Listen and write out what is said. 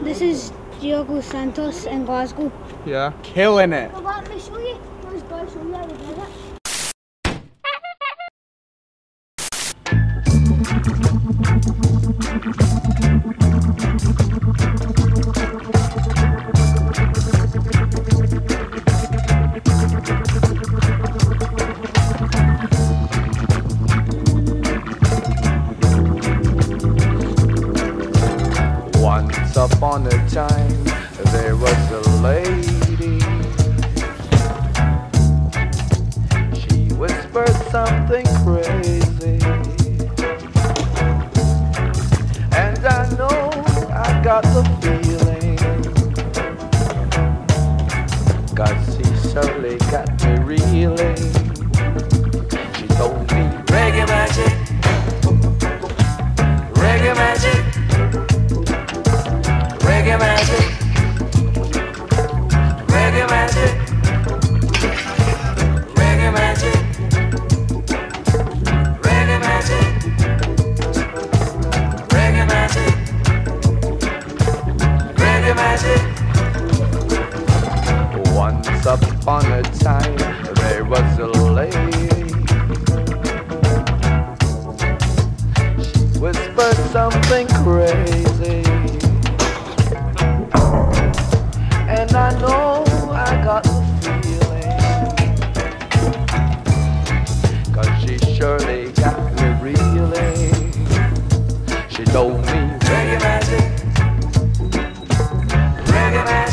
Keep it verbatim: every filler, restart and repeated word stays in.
This is Diogo Santos in Glasgow. Yeah, killing it. Well, let me show you. Let's go show you how to do it. Once upon a time, there was a lady. She whispered something crazy, and I know I got the feeling, 'cause she surely got me reeling. She told me, reggae magic, reggae magic, reggae magic, reggae magic, reggae magic, reggae magic, reggae magic, reggae magic. Once upon a time, there was a lady. She whispered something crazy, and I know I got the feeling, 'cause she surely got me reeling. She told me, reggae magic, reggae magic,